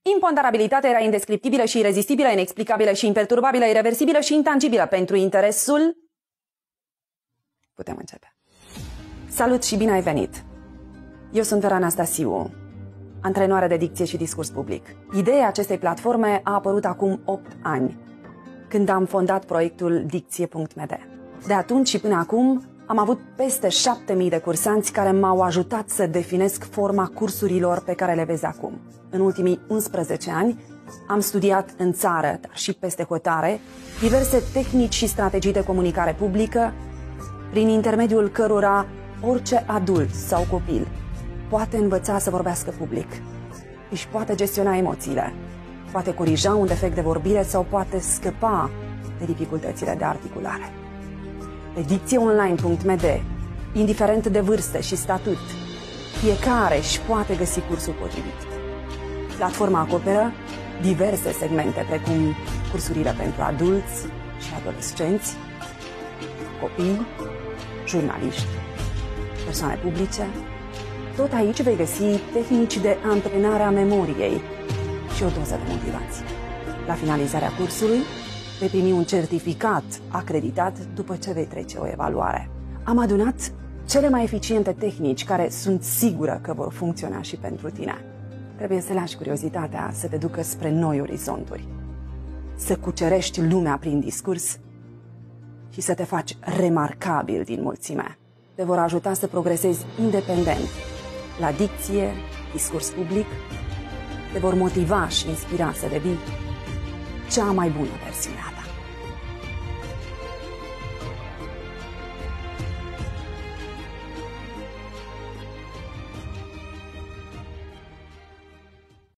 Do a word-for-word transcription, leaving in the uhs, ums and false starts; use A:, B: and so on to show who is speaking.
A: Imponderabilitatea era indescriptibilă și irezistibilă, inexplicabilă și imperturbabilă, irreversibilă și intangibilă pentru interesul... Putem începe. Salut și bine ai venit! Eu sunt Vera Anastasiu, antrenoare de dicție și discurs public. Ideea acestei platforme a apărut acum opt ani, când am fondat proiectul dicție punct m d. De atunci și până acum am avut peste șapte mii de cursanți care m-au ajutat să definesc forma cursurilor pe care le vezi acum. În ultimii unsprezece ani am studiat în țară, dar și peste hotare, diverse tehnici și strategii de comunicare publică, prin intermediul cărora orice adult sau copil poate învăța să vorbească public, își poate gestiona emoțiile, poate corija un defect de vorbire sau poate scăpa de dificultățile de articulare. Pe dicție online punct m d, indiferent de vârstă și statut, fiecare își poate găsi cursul potrivit. Platforma acoperă diverse segmente, precum cursurile pentru adulți și adolescenți, copii, jurnaliști, persoane publice. Tot aici vei găsi tehnici de antrenare a memoriei și o doză de motivație. La finalizarea cursului vei primi un certificat acreditat după ce vei trece o evaluare. Am adunat cele mai eficiente tehnici care sunt sigură că vor funcționa și pentru tine. Trebuie să lași curiozitatea să te ducă spre noi orizonturi, să cucerești lumea prin discurs și să te faci remarcabil din mulțime. Te vor ajuta să progresezi independent la dicție, discurs public, te vor motiva și inspira să devii cea mai bună versiune a ta.